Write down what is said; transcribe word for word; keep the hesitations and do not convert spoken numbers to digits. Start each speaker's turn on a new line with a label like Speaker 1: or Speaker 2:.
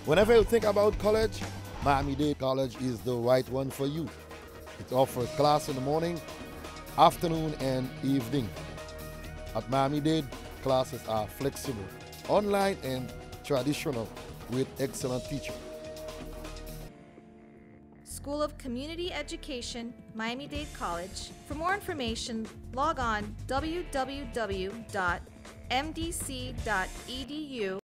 Speaker 1: Whenever you think about college, Miami-Dade College is the right one for you. It offers class in the morning, afternoon, and evening. At Miami-Dade, classes are flexible, online and traditional, with excellent teachers.
Speaker 2: School of Community Education, Miami-Dade College. For more information, log on w w w dot m d c dot e d u